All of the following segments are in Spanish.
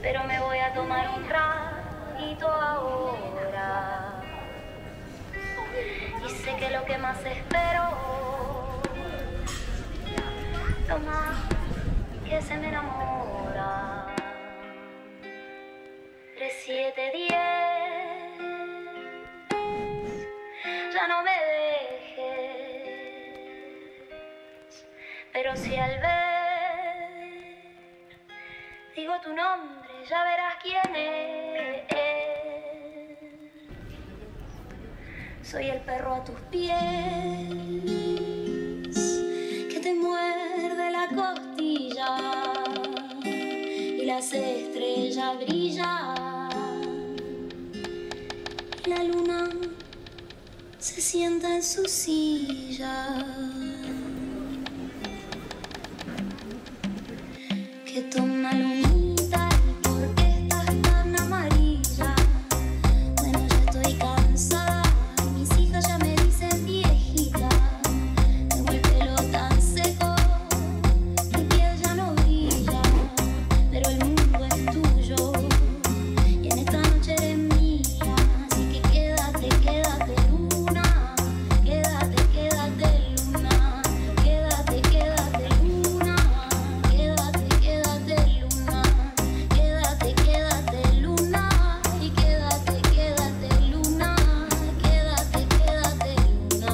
pero me voy a tomar un ratito ahora. Y sé que lo que más espero, lo más que se me enamora. 3, 7, 10, ya no me dejes, pero si al ver digo tu nombre, ya verás quién es. Soy el perro a tus pies, que te muerde la costilla y las estrellas brillan. Y la luna se sienta en su silla. Que toma lunita, ¿por qué estás tan amarilla? Bueno, ya estoy cansada, mis hijas ya me dicen viejita. Tengo el pelo tan seco, mi piel ya no brilla, pero el mundo es tuyo y en esta noche eres mía. Así que quédate, quédate luna, quédate, quédate luna, quédate, quédate luna, quédate, quédate luna, quédate, quédate luna, y quédate, quédate luna, quédate, quédate luna.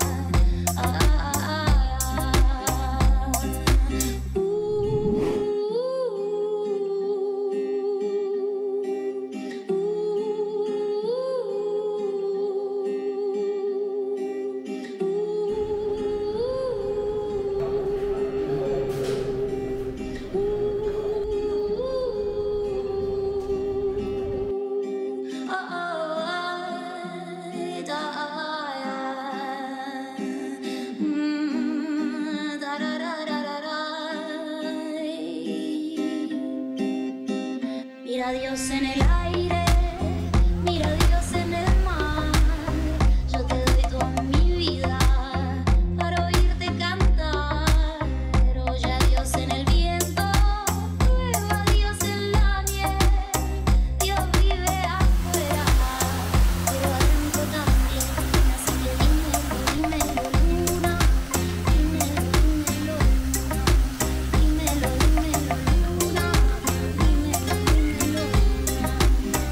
Mira a Dios en el aire, mira a Dios en el mar. Yo te doy toda mi vida para oírte cantar. Oye a Dios en el viento, prueba a Dios en la miel. Dios vive afuera, pero adentro también. Así que dímelo, dímelo luna, dímelo, dímelo luna, dímelo, dímelo luna, dímelo, dímelo luna.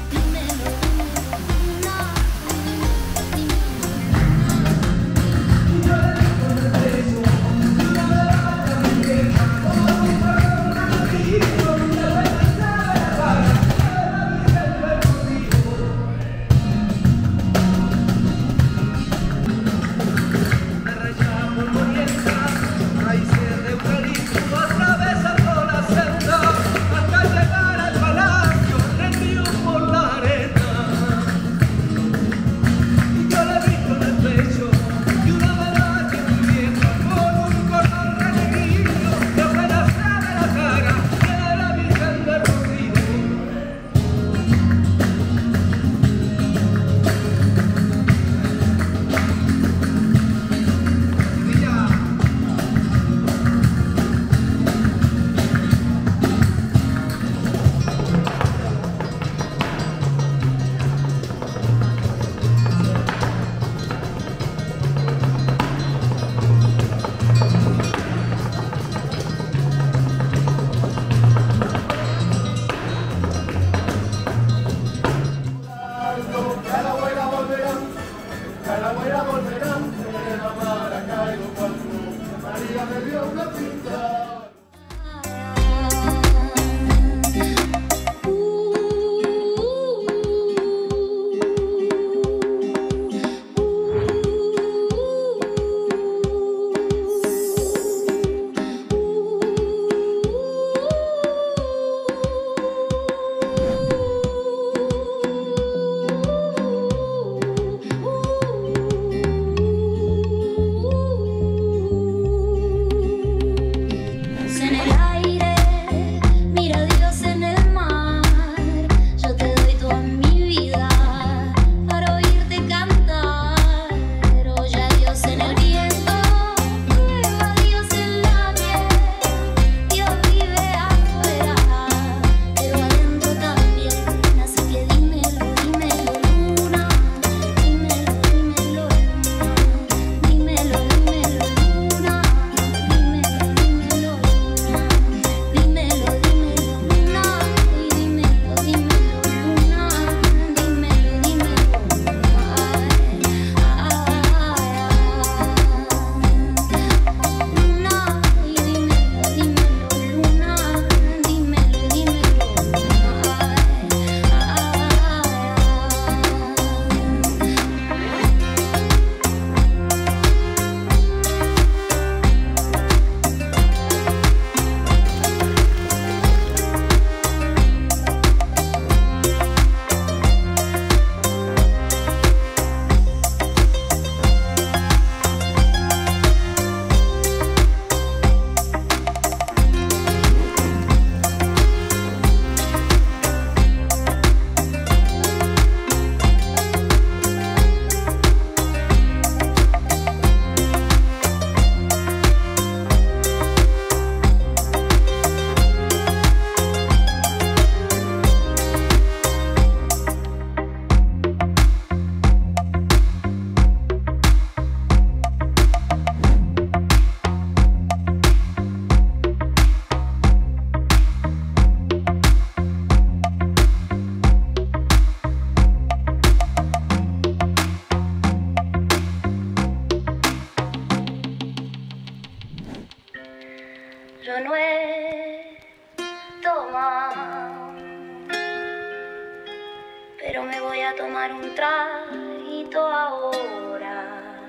pero me voy a tomar un traguito ahora.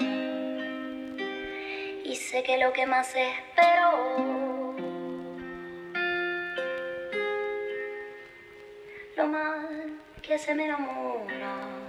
Y sé que lo que más espero, lo mal que se me enamora.